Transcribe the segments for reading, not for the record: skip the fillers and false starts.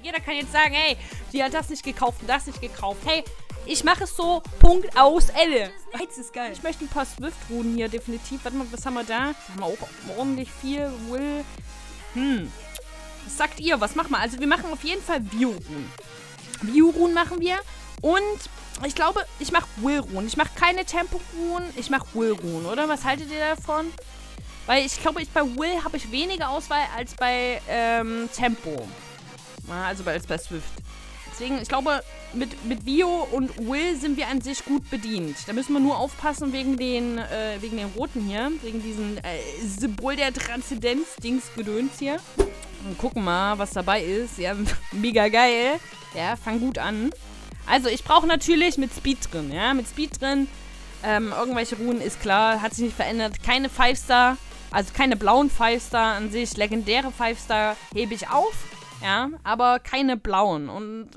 Jeder kann jetzt sagen, hey, die hat das nicht gekauft und das nicht gekauft. Hey, ich mache es so, Punkt, aus, Ende. Jetzt ist geil. Ich möchte ein paar Swift-Runen hier definitiv. Warte mal, was haben wir da? Da haben wir auch ordentlich viel. Will. Was sagt ihr? Was machen wir? Also wir machen auf jeden Fall Bio-Runen. Bio-Runen machen wir. Und ich glaube, ich mache Will-Runen. Ich mache keine Tempo-Runen. Ich mache Will-Runen, oder? Was haltet ihr davon? Weil ich glaube, bei Will habe ich weniger Auswahl als bei Tempo. Also als bei Swift. Deswegen, ich glaube, mit Bio und Will sind wir an sich gut bedient. Da müssen wir nur aufpassen wegen den Roten hier. Wegen diesen Symbol der Transzendenz-Dings-Gedöns hier. Und gucken mal, was dabei ist. Ja, mega geil. Ja, fang gut an. Also, ich brauche natürlich mit Speed drin, ja. Mit Speed drin. Irgendwelche Runen ist klar, hat sich nicht verändert. Keine 5-Star, also keine blauen 5-Star an sich. Legendäre 5-Star hebe ich auf, ja. Aber keine blauen. Und,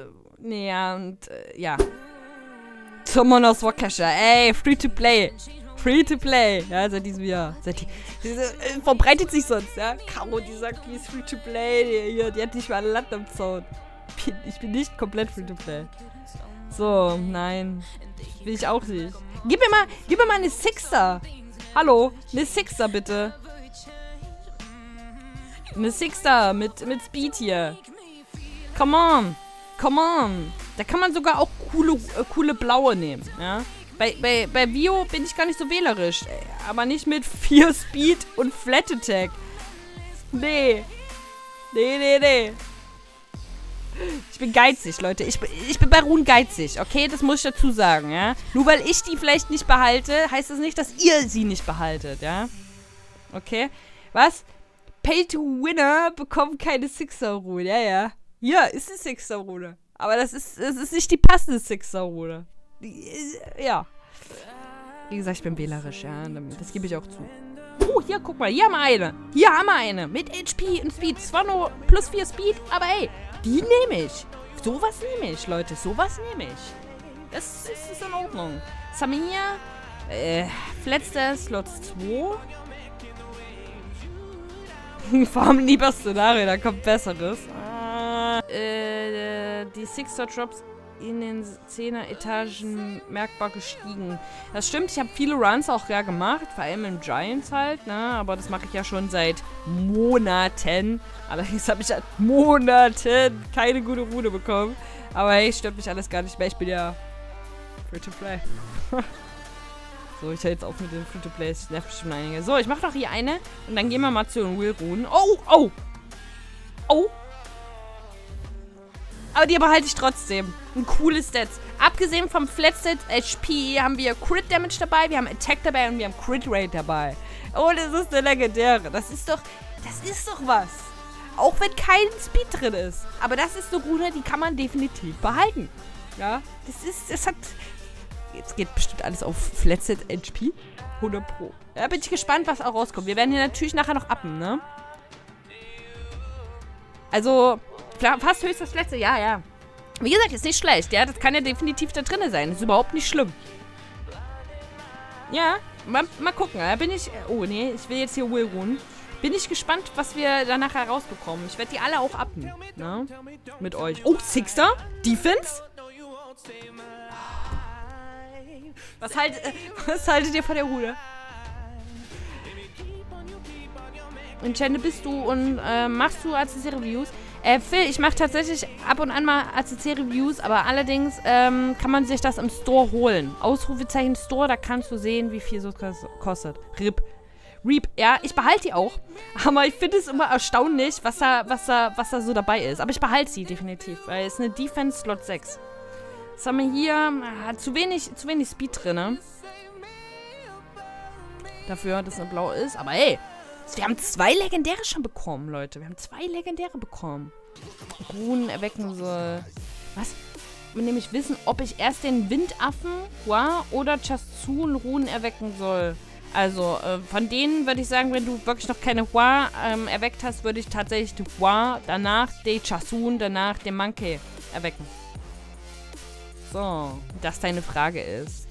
ja. Summoners Warcacher, ey, free to play. Free to play. Ja, seit diesem Jahr. Verbreitet sich sonst, ja. Caro, die sagt, die ist free to play. Die hat nicht mal ein Land am Zaun. Ich bin nicht komplett free to play. So, nein. Will ich auch nicht. Gib mir mal eine Sixer. Hallo, eine Sixer bitte. Eine Sixer mit Speed hier. Come on. Come on. Da kann man sogar auch coole blaue nehmen, ja. Bei Bio bin ich gar nicht so wählerisch. Aber nicht mit 4 Speed und Flat Attack. Nee. Nee. Ich bin geizig, Leute. Ich bin bei Runen geizig, okay? Das muss ich dazu sagen, ja? Nur weil ich die vielleicht nicht behalte, heißt das nicht, dass ihr sie nicht behaltet, ja? Okay? Was? Pay to Winner bekommt keine Sixer-Rune, ja. Ja, ist eine Sixer-Rune. Aber das ist nicht die passende Sixer-Rune. Ja. Wie gesagt, ich bin wählerisch, ja. Das gebe ich auch zu. Hier, guck mal. Hier haben wir eine. Hier haben wir eine. Mit HP und Speed. Zwar nur plus 4 Speed, aber ey, die nehme ich. Sowas nehme ich, Leute. Sowas nehme ich. Das ist in Ordnung. Was haben wir hier? Letzter Slot 2. Farm lieber Szenario, da kommt Besseres. Die Sixer Drops in den 10er Etagen merkbar gestiegen. Das stimmt, ich habe viele Runs auch ja gemacht, vor allem im Giants halt, ne? Aber das mache ich ja schon seit Monaten. Allerdings habe ich seit Monaten keine gute Rune bekommen. Aber hey, stört mich alles gar nicht mehr. Ich bin ja free to play. So, ich höre jetzt auf mit den free to play. Das nervt schon einige. So, ich mache noch hier eine und dann gehen wir mal zu den Will-Runen. Oh! Aber die behalte ich trotzdem. Ein cooles Stats. Abgesehen vom Flat Stat HP haben wir Crit Damage dabei, wir haben Attack dabei und wir haben Crit Rate dabei. Oh, das ist eine legendäre. Das ist doch was. Auch wenn kein Speed drin ist. Aber das ist eine Rune, die kann man definitiv behalten. Ja, das hat... Jetzt geht bestimmt alles auf Flat Stat HP. 100 Pro. Ja, bin ich gespannt, was auch rauskommt. Wir werden hier natürlich nachher noch uppen, ne? Also... Fast höchstes letzte, ja. Wie gesagt, ist nicht schlecht, ja. Das kann ja definitiv da drin sein. Das ist überhaupt nicht schlimm. Ja, mal gucken. Da bin ich... Oh, nee, ich will jetzt hier Will ruhen. Bin ich gespannt, was wir da nachher rausbekommen. Ich werde die alle auch uppen, ne? Mit euch. Oh, Sixter? Defense? Was haltet ihr von der Rune? Enchanted bist du und machst du ACC-Reviews? Phil, ich mache tatsächlich ab und an mal ACC-Reviews, aber allerdings kann man sich das im Store holen. Ausrufezeichen Store, da kannst du sehen, wie viel so kostet. Reap, ja, ich behalte die auch. Aber ich finde es immer erstaunlich, was da so dabei ist. Aber ich behalte sie definitiv, weil es ist eine Defense Slot 6. Was haben wir hier? Zu wenig Speed drin, ne? Dafür, dass es eine blau ist. Aber ey, wir haben 2 Legendäre schon bekommen, Leute. Wir haben 2 Legendäre bekommen. Runen erwecken soll. Was? Nämlich wissen, ob ich erst den Windaffen, Hua, oder Chasun Runen erwecken soll. Also, von denen würde ich sagen, wenn du wirklich noch keine Hua erweckt hast, würde ich tatsächlich die Hua, danach den Chasun, danach den Monkey erwecken. So, das deine Frage ist.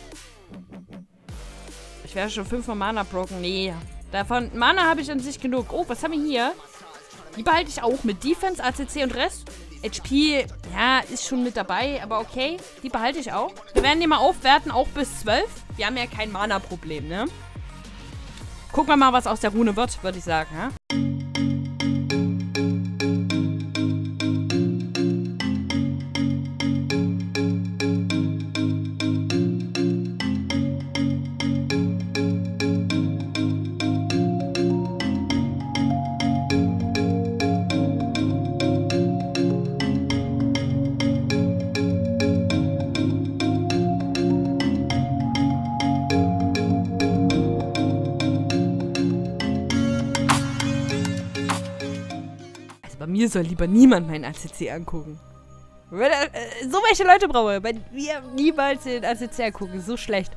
Ich wäre schon 5 von Mana broken. Nee. Davon Mana habe ich an sich genug. Oh, was haben wir hier? Die behalte ich auch mit Defense, ACC und Rest. HP, ja, ist schon mit dabei, aber okay. Die behalte ich auch. Wir werden die mal aufwerten, auch bis 12. Wir haben ja kein Mana-Problem, ne? Gucken wir mal, was aus der Rune wird, würde ich sagen, ja? Bei mir soll lieber niemand meinen ACC angucken. So welche Leute brauche ich. Bei mir niemals den ACC angucken. So schlecht.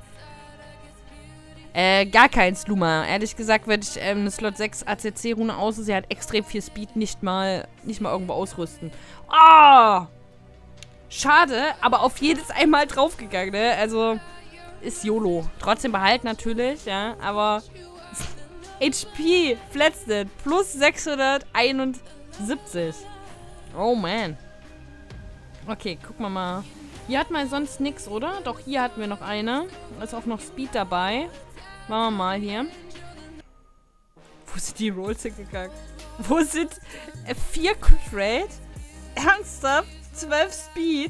Gar kein Sluma. Ehrlich gesagt werde ich eine Slot 6 ACC-Rune aus. Sie hat extrem viel Speed. Nicht mal irgendwo ausrüsten. Ah! Schade, aber auf jedes einmal draufgegangen, ne? Also, ist YOLO. Trotzdem behalten natürlich, ja. Aber HP, Flatstat, plus 671. Oh, man. Okay, gucken wir mal. Hier hatten wir sonst nichts, oder? Doch, hier hatten wir noch eine. Da ist auch noch Speed dabei. Machen wir mal hier. Wo sind die Rolls hingegangen? Wo sind 4 Quick Rate? Ernsthaft? 12 Speed?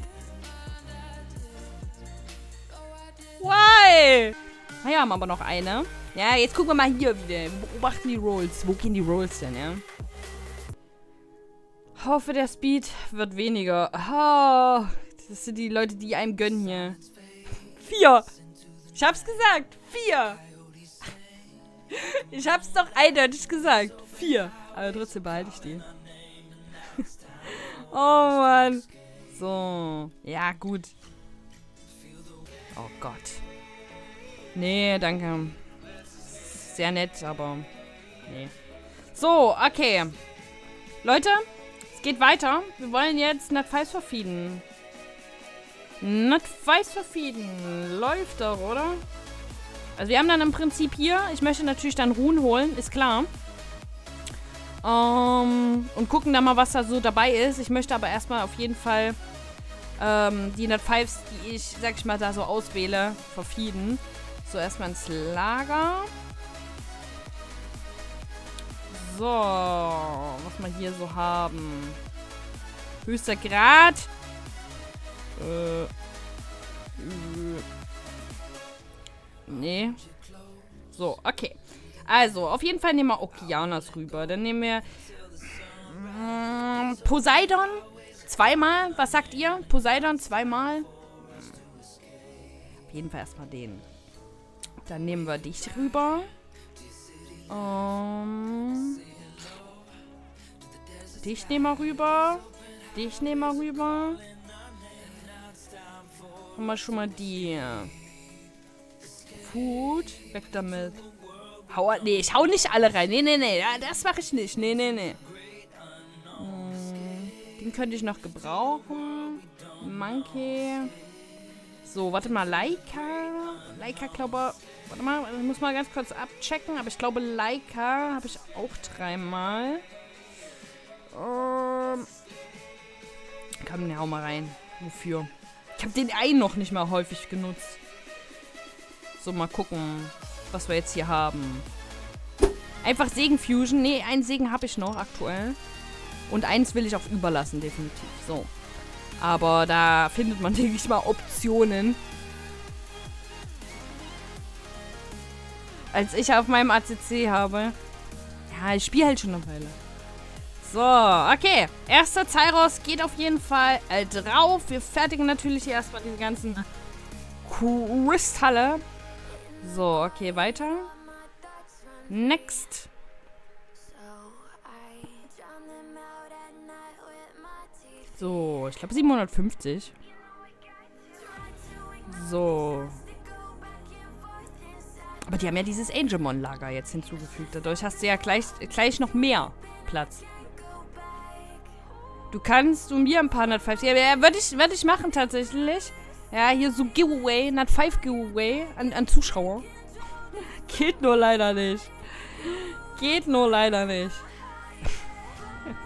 Why? Wir haben aber noch eine. Ja, jetzt gucken wir mal hier wieder. Beobachten die Rolls. Wo gehen die Rolls denn, ja? Hoffe, der Speed wird weniger. Oh, das sind die Leute, die einem gönnen hier. 4. Ich hab's gesagt. 4. Ich hab's doch eindeutig gesagt. 4. Aber trotzdem behalte ich die. Oh, Mann. So. Ja, gut. Oh Gott. Nee, danke. Sehr nett, aber... Nee. So, okay. Leute... Geht weiter. Wir wollen jetzt Nat 5 verfeeden. Nat 5 verfeeden. Läuft doch, oder? Also wir haben dann im Prinzip hier, ich möchte natürlich dann Runen holen, ist klar. Und gucken dann mal, was da so dabei ist. Ich möchte aber erstmal auf jeden Fall die Nat 5s, die ich, sag ich mal, da so auswähle, verfeeden. So, erstmal ins Lager. So, was wir hier so haben. Höchster Grad. Nee. So, okay. Also, auf jeden Fall nehmen wir Okeanos rüber. Dann nehmen wir Poseidon. 2-mal. Was sagt ihr? Poseidon 2-mal. Auf jeden Fall erstmal den. Dann nehmen wir dich rüber. Dich nehmen wir rüber. Dich nehmen wir rüber. Haben wir schon mal die. Gut. Weg damit. Nee, ich hau nicht alle rein. Nee. Das mache ich nicht. Nee. Den könnte ich noch gebrauchen. Monkey. So, warte mal. Laika, glaube ich. Warte mal, ich muss mal ganz kurz abchecken. Aber ich glaube, Laika habe ich auch 3-mal. Komm, hau mal rein. Wofür? Ich habe den einen noch nicht mal häufig genutzt. So, mal gucken, was wir jetzt hier haben. Einfach Segen-Fusion. Nee, einen Segen habe ich noch aktuell. Und eins will ich auch überlassen, definitiv. So. Aber da findet man, denke ich mal, Optionen. Als ich auf meinem ACC habe. Ja, ich spiele halt schon eine Weile. So, okay. Erster Zeiros geht auf jeden Fall drauf. Wir fertigen natürlich hier erstmal diese ganzen Kristalle. So, okay, weiter. Next. So, ich glaube 750. So. Aber die haben ja dieses Angemon-Lager jetzt hinzugefügt. Dadurch hast du ja gleich noch mehr Platz. Du kannst mir ein paar Nat 5... Ja, würde ich machen tatsächlich. Ja, hier so Giveaway, Nat 5 Giveaway an Zuschauer. Geht nur leider nicht. Geht nur leider nicht.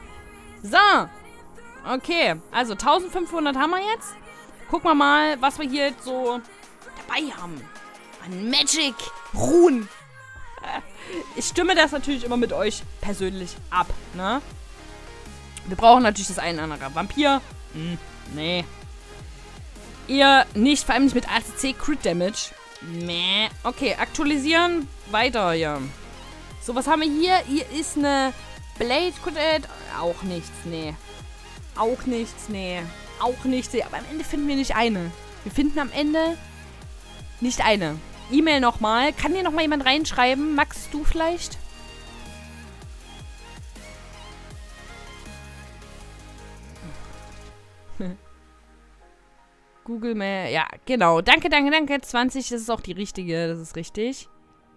So. Okay, also 1500 haben wir jetzt. Gucken wir mal, was wir hier jetzt so dabei haben. An Magic Ruhen. Ich stimme das natürlich immer mit euch persönlich ab, ne? Wir brauchen natürlich das eine oder andere. Vampir? Nee. Eher nicht, vor allem nicht mit ACC Crit Damage. Meh. Okay, aktualisieren. Weiter hier. So, was haben wir hier? Hier ist eine Blade Crit. Auch nichts, nee. Auch nichts, nee. Auch nichts, nee. Aber am Ende finden wir nicht eine. Wir finden am Ende nicht eine. E-Mail nochmal. Kann hier nochmal jemand reinschreiben? Max, du vielleicht? Google Mail. Ja, genau. Danke, danke, danke. 20, das ist auch die richtige. Das ist richtig.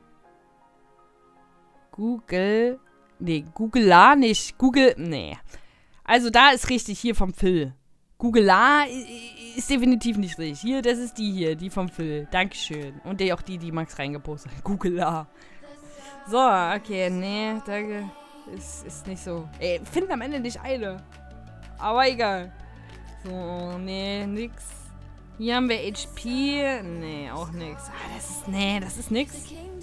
Google. Nee, Googler nicht. Google. Nee. Also da ist richtig. Hier vom Phil. Googler ist definitiv nicht richtig. Hier, das ist die hier. Die vom Phil. Dankeschön. Und auch die Max reingepostet hat. Googler. So, okay. Nee, danke. Ist nicht so. Ey, finden am Ende nicht eine. Aber egal. So, nee, nix. Hier haben wir HP. Nee, auch nix. Ah, das ist nix.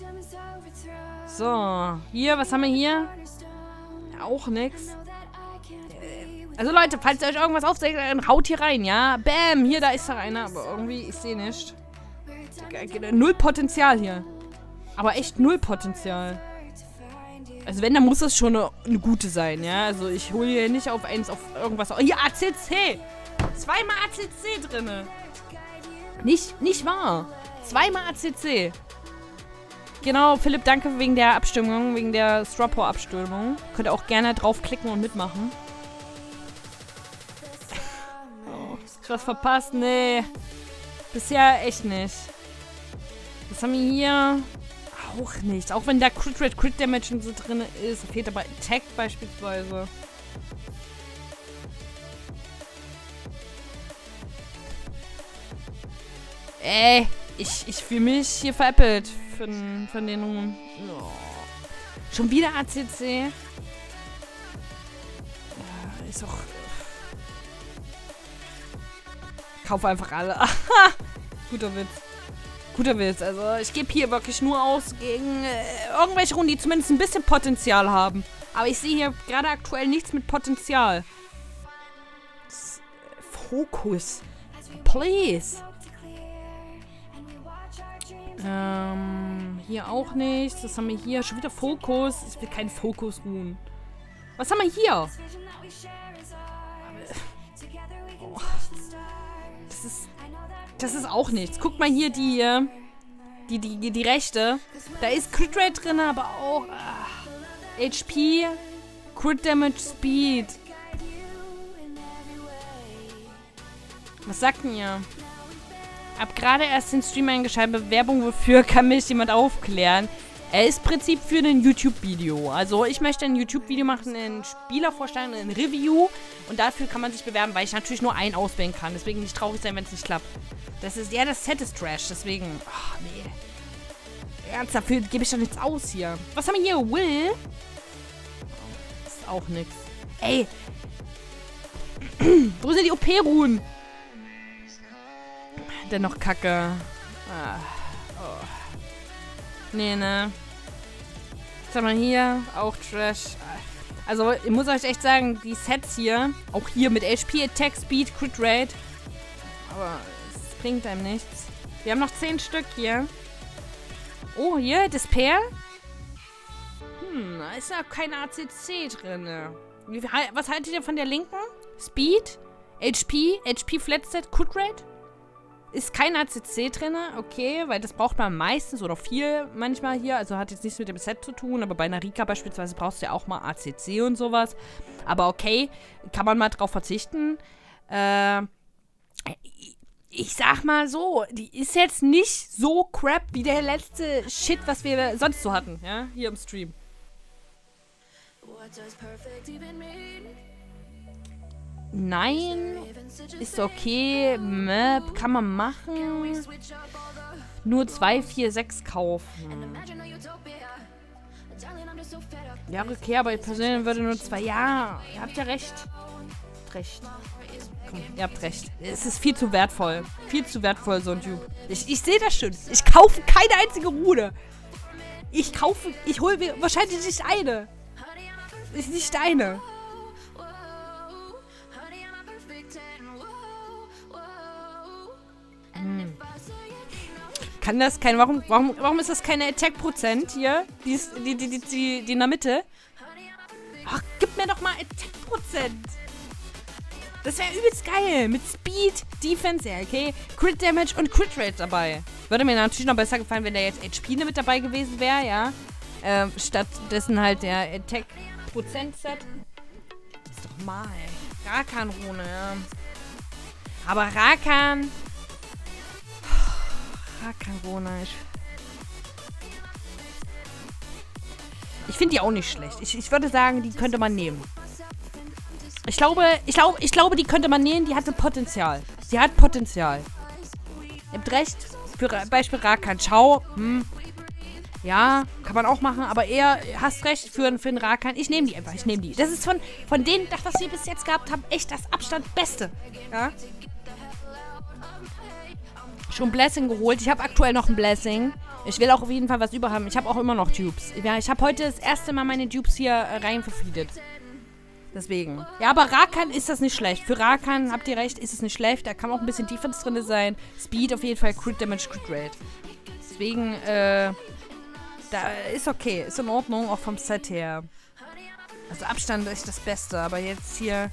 So, hier, was haben wir hier? Auch nix. Also Leute, falls ihr euch irgendwas aufzeigt, dann haut hier rein, ja? Bam, hier, da ist da einer. Aber irgendwie, ich sehe nicht. Null Potenzial hier. Aber echt null Potenzial. Also wenn, dann muss das schon eine gute sein, ja? Also ich hole hier nicht auf irgendwas. Hier, ACC! Zweimal ACC drinne. Nicht wahr. Zweimal ACC. Genau, Philipp, danke wegen der Abstimmung, wegen der Strawpaw-Abstimmung. Könnt ihr auch gerne draufklicken und mitmachen. Oh, was verpasst? Nee. Bisher echt nicht. Was haben wir hier? Auch nicht. Auch wenn da Crit Rate, Crit Damage und so drin ist. Fehlt aber Attack beispielsweise. Ey, ich fühle mich hier veräppelt von den Ruhen. Oh. Schon wieder ACC? Ja, ist auch... Kauf einfach alle. Guter Witz. Guter Witz. Also ich gebe hier wirklich nur aus gegen irgendwelche Runden, die zumindest ein bisschen Potenzial haben. Aber ich sehe hier gerade aktuell nichts mit Potenzial. Fokus. Please. Hier auch nichts. Was haben wir hier? Schon wieder Fokus. Ich will keinen Fokus ruhen. Was haben wir hier? Oh. Das ist auch nichts. Guck mal hier die rechte. Da ist Crit Rate drin, aber auch HP, Crit Damage, Speed. Was sagt denn ihr? Hab gerade erst den Stream eingeschaltet. Werbung, wofür kann mich jemand aufklären? Er ist im Prinzip für ein YouTube-Video. Also ich möchte ein YouTube-Video machen, einen Spieler vorstellen, ein Review. Und dafür kann man sich bewerben, weil ich natürlich nur einen auswählen kann. Deswegen nicht traurig sein, wenn es nicht klappt. Das Set ist Trash. Deswegen, ach nee. Ernst, dafür gebe ich doch nichts aus hier. Was haben wir hier? Will? Das ist auch nix. Ey. Wo sind die OP-Ruhen? Dennoch Kacke. Oh. Nee, ne. Was haben wir hier? Auch Trash. Also, ich muss euch echt sagen, die Sets hier, auch hier mit HP, Attack, Speed, Crit Rate. Aber es bringt einem nichts. Wir haben noch 10 Stück hier. Oh, hier, Despair. Da ist ja kein ACC drin. Was haltet ihr von der linken? Speed, HP Flat Set, Crit Rate? Ist kein ACC drin, okay, weil das braucht man meistens oder viel manchmal hier. Also hat jetzt nichts mit dem Set zu tun, aber bei Narika beispielsweise brauchst du ja auch mal ACC und sowas. Aber okay, kann man mal drauf verzichten. Ich sag mal so, die ist jetzt nicht so crap wie der letzte Shit, was wir sonst so hatten, ja, hier im Stream. Nein, ist okay, Map kann man machen. Nur 2, 4, 6 kaufen. Ja, okay, aber ich persönlich würde nur 2. Ja, ihr habt ja recht. Recht. Komm, ihr habt recht. Es ist viel zu wertvoll. Viel zu wertvoll, so ein Dupe. Ich sehe das schon. Ich kaufe keine einzige Rune. Ich hole mir wahrscheinlich nicht eine. Nicht eine. Kann das kein... Warum ist das keine Attack-Prozent hier? Die in der Mitte? Ach, gib mir doch mal Attack-Prozent. Das wäre übelst geil. Mit Speed, Defense, ja, okay. Crit Damage und Crit Rate dabei. Würde mir natürlich noch besser gefallen, wenn da jetzt HP mit dabei gewesen wäre, ja. Stattdessen halt der Attack-Prozent-Set. Ist doch mal. Rakan-Rune, ja. Aber Rakan... Rakan-Rune. Ich finde die auch nicht schlecht. Ich würde sagen, die könnte man nehmen. Ich glaube, die könnte man nehmen. Die hatte Potenzial. Die hat Potenzial. Ihr habt recht. Für Beispiel Rakan. Schau. Ja, kann man auch machen. Aber eher, hast recht, für den Rakan. Ich nehme die einfach. Ich nehme die. Das ist von denen, das, was wir bis jetzt gehabt haben, echt das Abstand Beste. Ja. Schon Blessing geholt. Ich habe aktuell noch ein Blessing. Ich will auch auf jeden Fall was über haben. Ich habe auch immer noch Dupes. Ja, ich habe heute das erste Mal meine Dupes hier rein verfriedet. Deswegen. Ja, aber Rakan ist das nicht schlecht. Für Rakan, habt ihr recht, ist es nicht schlecht. Da kann auch ein bisschen Defense drin sein. Speed auf jeden Fall, Crit Damage, Crit Rate. Deswegen, da ist okay. Ist in Ordnung, auch vom Set her. Also Abstand ist das Beste. Aber jetzt hier...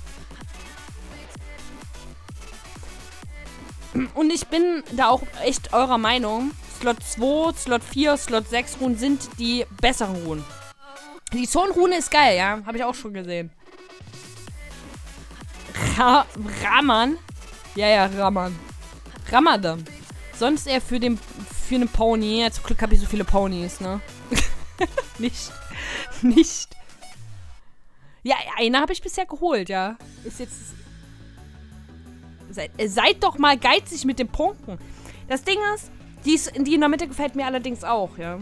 Und ich bin da auch echt eurer Meinung. Slot 2, Slot 4, Slot 6 Runen sind die besseren Runen. Die Zornrune ist geil, ja. Habe ich auch schon gesehen. Raman. Ja, Raman. Ramadan. Sonst eher für einen Pony. Ja, zum Glück habe ich so viele Ponys, ne? Nicht. Ja, eine habe ich bisher geholt, ja. Ist jetzt... Seid doch mal geizig mit den Punkten. Das Ding ist, die in der Mitte gefällt mir allerdings auch, ja.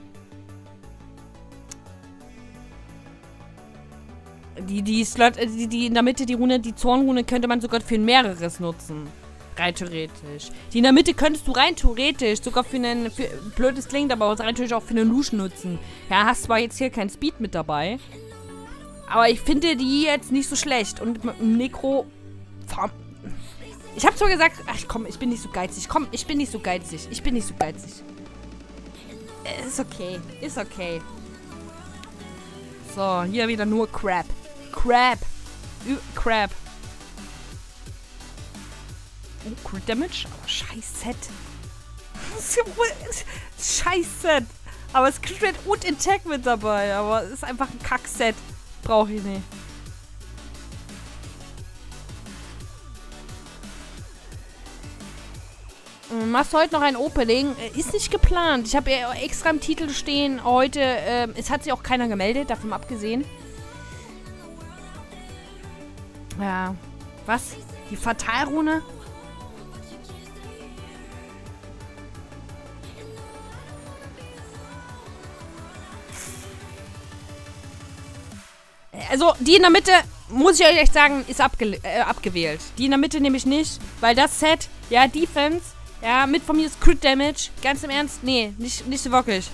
Die in der Mitte, die Rune, die Zornrune, könnte man sogar für mehreres nutzen. Rein theoretisch. Die in der Mitte könntest du rein theoretisch sogar blödes klingt, aber rein theoretisch auch für einen Luschen nutzen. Ja, hast zwar jetzt hier kein Speed mit dabei. Aber ich finde die jetzt nicht so schlecht. Und mit dem Necro... Ich habe zwar gesagt, ach komm, ich bin nicht so geizig. Komm, ich bin nicht so geizig. Ist okay. Ist okay. So, hier wieder nur Crap. Crap. Oh, Crit Damage? Aber scheiß Set. Scheiß Set. Aber es ist Crit und Attack mit dabei. Aber es ist einfach ein Kack-Set. Brauche ich nicht. Machst du heute noch ein Opening? Ist nicht geplant. Ich habe ja extra im Titel stehen heute. Es hat sich auch keiner gemeldet, davon abgesehen. Ja. Was? Die Fatalrune? Also, die in der Mitte, muss ich euch echt sagen, ist abgewählt. Die in der Mitte nehme ich nicht, weil das Set, ja, Defense, ja, mit von mir ist Crit Damage. Ganz im Ernst, nee, nicht so wirklich.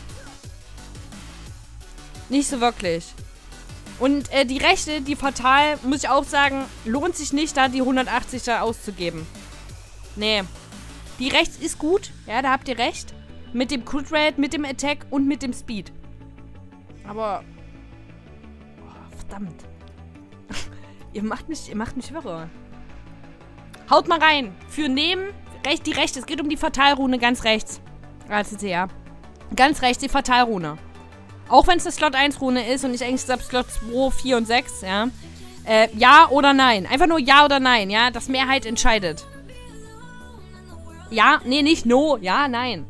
Nicht so wirklich. Und die Rechte, die Fatal, muss ich auch sagen, lohnt sich nicht, da die 180 da auszugeben. Nee. Die rechts ist gut, ja, da habt ihr recht. Mit dem Crit Rate, mit dem Attack und mit dem Speed. Aber... Oh, verdammt. Ihr macht mich wirre. Haut mal rein. Für neben... die rechte. Es geht um die Fatalrune ganz rechts. Ja. Ganz rechts die Fatalrune. Auch wenn es eine Slot 1 Rune ist und ich eigentlich sage Slot 2, 4 und 6, ja. Ja oder nein. Einfach nur ja oder nein, ja. Das Mehrheit entscheidet. Ja, nee, nicht no. Ja, nein.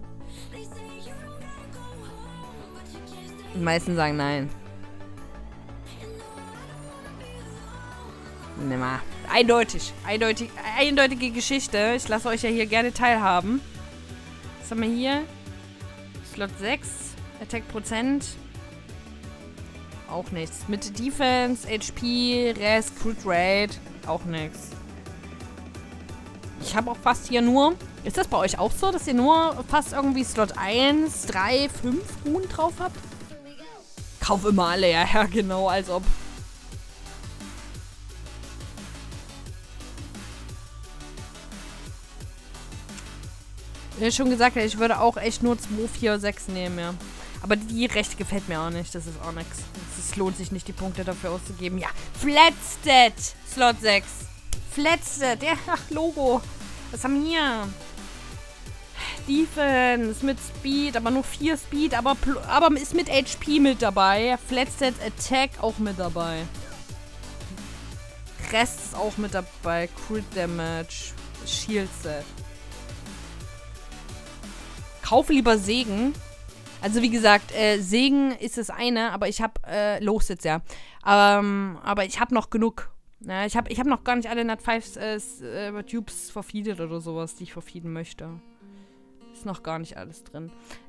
Die meisten sagen nein. Nimmer. Eindeutig. Eindeutige Geschichte. Ich lasse euch ja hier gerne teilhaben. Was haben wir hier? Slot 6. Attack Prozent. auch nichts. Mit Defense, HP, Rest, Crit Rate, auch nichts. Ich habe auch fast hier nur... Ist das bei euch auch so, dass ihr nur fast irgendwie Slot 1, 3, 5 Runen drauf habt? Kauf immer alle, ja, genau, als ob... Wie ich schon gesagt habe, ich würde auch echt nur 2, 4, 6 nehmen, ja. Aber die Rechte gefällt mir auch nicht. Das ist auch nichts. Es lohnt sich nicht, die Punkte dafür auszugeben. Ja, Flatstat, Slot 6. Flatstat, ja, ach, Logo. Was haben wir hier? Defense mit Speed, aber nur 4 Speed, aber ist mit HP mit dabei. Flatstat Attack auch mit dabei. Rest ist auch mit dabei. Crit Damage, Shield Set. Kaufe lieber Segen. Also wie gesagt, Segen ist das eine, aber ich habe, los jetzt ja. Aber ich habe noch genug. Ja, ich hab noch gar nicht alle Nat 5 Tubes verfeedet oder sowas, die ich verfeeden möchte. Ist noch gar nicht alles drin.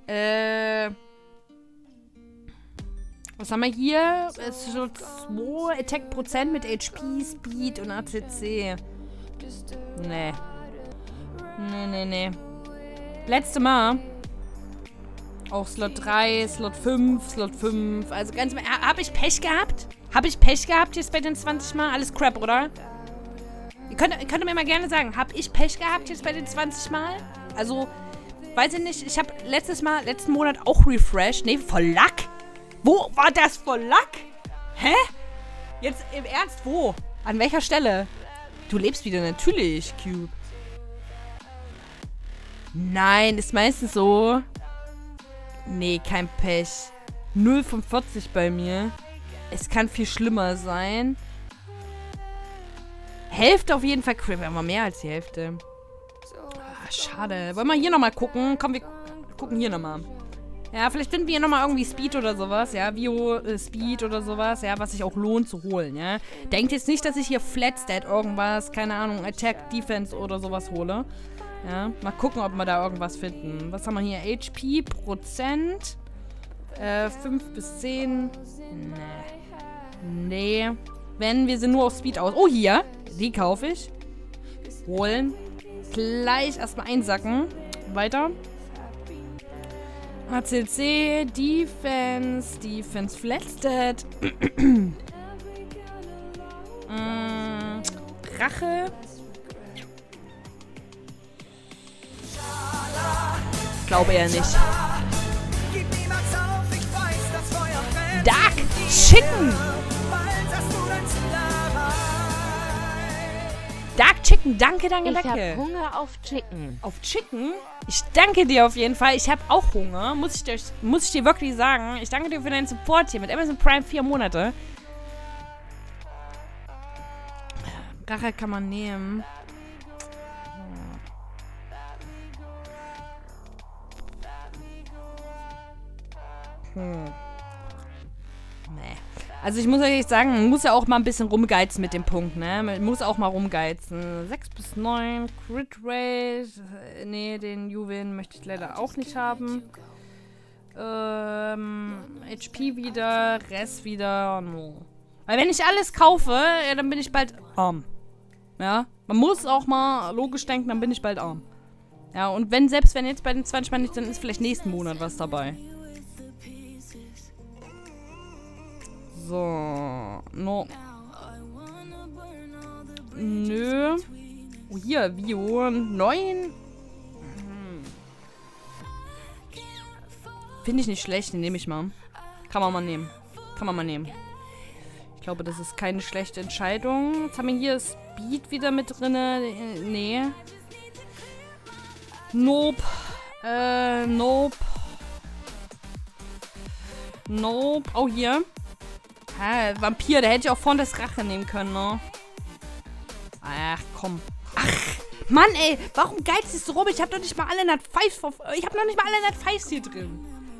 Was haben wir hier? Es ist so 2 Attack-Prozent mit HP, Speed und ACC. Nee. Nee. Letzte Mal. Auch Slot 3, Slot 5. Also ganz mal. Hab ich Pech gehabt? Habe ich Pech gehabt jetzt bei den 20 Mal? Alles Crap, oder? Ihr könnt mir mal gerne sagen, habe ich Pech gehabt jetzt bei den 20 Mal? Also, weiß ich nicht. Ich habe letzten Monat auch refreshed. Nee, voll Lack. Wo war das voll Lack? Hä? Jetzt im Ernst, wo? An welcher Stelle? Du lebst wieder, natürlich, Cube. Nein, ist meistens so. Nee, kein Pech. 0 von 40 bei mir. Es kann viel schlimmer sein. Hälfte auf jeden Fall. Wir haben mal mehr als die Hälfte. Ah, schade. Wollen wir hier nochmal gucken? Komm, wir gucken hier nochmal. Ja, vielleicht finden wir hier nochmal irgendwie Speed oder sowas. Ja, Speed oder sowas. Ja, was sich auch lohnt zu holen, ja. Denkt jetzt nicht, dass ich hier Flatstat irgendwas, keine Ahnung, Attack, Defense oder sowas hole. Ja, mal gucken, ob wir da irgendwas finden. Was haben wir hier? HP, Prozent. 5 bis 10. Nee. Wenn, wir sind nur auf Speed aus. Oh, hier. Die kaufe ich. Holen. Gleich erstmal einsacken. Weiter. ACC, Defense, Flatstat. Rache. Glaube eher nicht. Dark Chicken. Dark Chicken, danke. Ich habe Hunger auf Chicken. Auf Chicken? Ich danke dir auf jeden Fall. Ich habe auch Hunger. Muss ich dir wirklich sagen. Ich danke dir für deinen Support hier mit Amazon Prime 4 Monate. Rache kann man nehmen. Nee. Also ich muss ehrlich sagen, man muss ja auch mal ein bisschen rumgeizen mit dem Punkt, ne? Man muss auch mal rumgeizen. 6 bis 9, Crit Rate. Nee, den Juwelen möchte ich leider auch nicht haben. HP wieder, Rest wieder, no. Weil wenn ich alles kaufe, ja, dann bin ich bald arm. Ja? Man muss auch mal logisch denken, dann bin ich bald arm. Ja, und selbst wenn jetzt bei den 20 Mal nicht, dann ist vielleicht nächsten Monat was dabei. So, no. Nö. Oh, hier, Vio. 9. Finde ich nicht schlecht, den nehme ich mal. Kann man mal nehmen. Ich glaube, das ist keine schlechte Entscheidung. Jetzt haben wir hier Speed wieder mit drin. Nee. Nope. Nope. Oh, hier. Vampir, da hätte ich auch vorne das Rache nehmen können, ne? Ach, komm. Ach, Mann, ey. Warum geizest du rum? Ich hab noch nicht mal alle Nat 5 hier drin.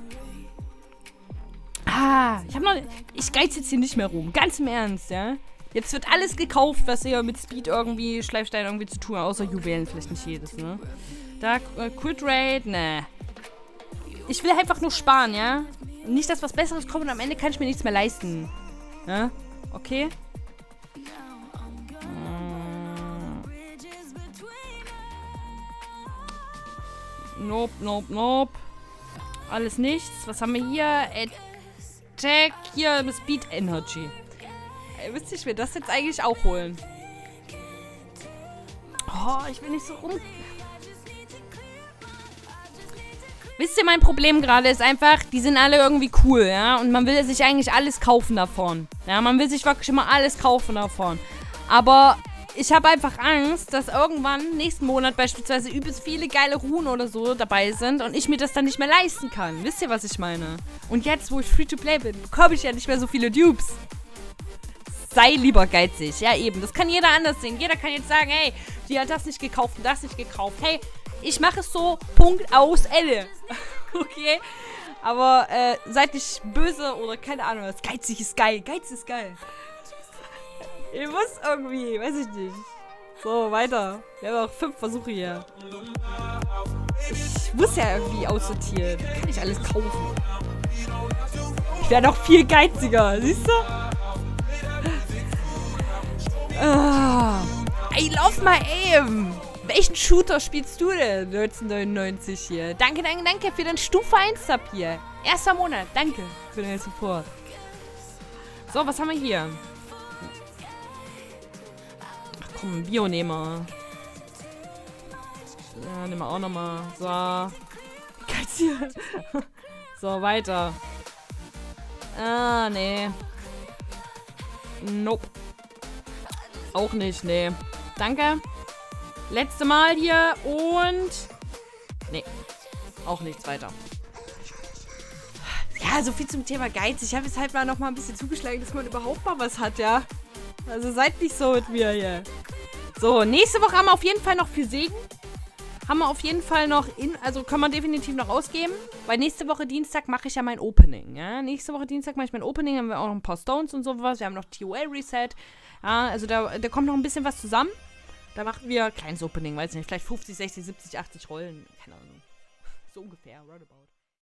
Ich geiz jetzt hier nicht mehr rum. Ganz im Ernst, ja? Jetzt wird alles gekauft, was hier mit Speed irgendwie, Schleifstein irgendwie zu tun hat. Außer Juwelen, vielleicht nicht jedes, ne? Da, Crit Rate, ne. Ich will einfach nur sparen, ja? Nicht, dass was Besseres kommt und am Ende kann ich mir nichts mehr leisten. Ja? Okay? Nope, nope, nope. Alles nichts. Was haben wir hier? Attack. Hier, Speed Energy. Müsste ich mir das jetzt eigentlich auch holen? Oh, ich will nicht so rum... Wisst ihr, mein Problem gerade ist einfach, die sind alle irgendwie cool, ja? Und man will sich eigentlich alles kaufen davon. Ja, man will sich wirklich immer alles kaufen davon. Aber ich habe einfach Angst, dass irgendwann nächsten Monat beispielsweise übelst viele geile Runen oder so dabei sind und ich mir das dann nicht mehr leisten kann. Wisst ihr, was ich meine? Und jetzt, wo ich Free-to-Play bin, bekomme ich ja nicht mehr so viele Dupes. Sei lieber geizig. Ja, eben. Das kann jeder anders sehen. Jeder kann jetzt sagen, hey, die hat das nicht gekauft und das nicht gekauft. Hey, ich mache es so, Punkt, aus, Elle. Okay? Aber seid nicht böse oder keine Ahnung was. Geizig ist geil. Geiz ist geil. Ich muss irgendwie, weiß ich nicht. So, weiter. Wir haben noch 5 Versuche hier. Ich muss ja irgendwie aussortieren. Kann ich alles kaufen. Ich wäre noch viel geiziger. Siehst du? I love my aim. Welchen Shooter spielst du denn? 1999 hier. Danke, danke, danke für den Stufe 1 Sub hier. 1. Monat. Danke für den Support. So, was haben wir hier? Ach komm, Bio nehmen wir. Ja, nehmen wir auch nochmal. So. Geht's hier? So, weiter. Ah, nee. Nope. Auch nicht, nee. Danke. Letzte Mal hier und... Nee. Auch nichts weiter. Ja, so viel zum Thema Geiz. Ich habe jetzt halt mal noch mal ein bisschen zugeschlagen, dass man überhaupt mal was hat, ja. Also seid nicht so mit mir hier. So, nächste Woche haben wir auf jeden Fall noch für Segen. Haben wir auf jeden Fall noch also kann man definitiv noch ausgeben. Weil nächste Woche Dienstag mache ich ja mein Opening, ja. Nächste Woche Dienstag mache ich mein Opening. Haben wir auch noch ein paar Stones und sowas. Wir haben noch TOL Reset. Ja, also da kommt noch ein bisschen was zusammen. Da machen wir kleines Opening, weiß nicht, vielleicht 50, 60, 70, 80 Rollen. Keine Ahnung. So ungefähr, roundabout.